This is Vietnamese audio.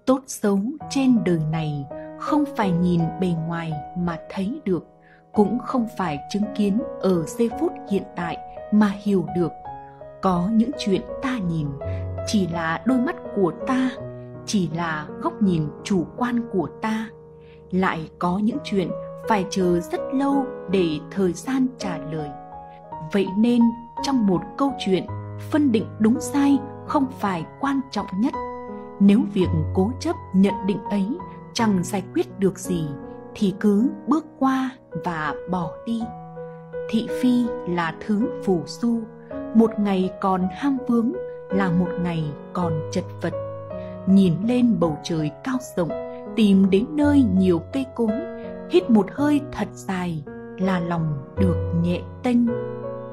Tốt xấu trên đời này không phải nhìn bề ngoài mà thấy được, cũng không phải chứng kiến ở giây phút hiện tại mà hiểu được. Có những chuyện ta nhìn chỉ là đôi mắt của ta, chỉ là góc nhìn chủ quan của ta. Lại có những chuyện phải chờ rất lâu để thời gian trả lời. Vậy nên trong một câu chuyện, phân định đúng sai không phải quan trọng nhất. Nếu việc cố chấp nhận định ấy chẳng giải quyết được gì thì cứ bước qua và bỏ đi. Thị phi là thứ phù du, một ngày còn ham vướng là một ngày còn chật vật. Nhìn lên bầu trời cao rộng, tìm đến nơi nhiều cây cối, hít một hơi thật dài là lòng được nhẹ tênh.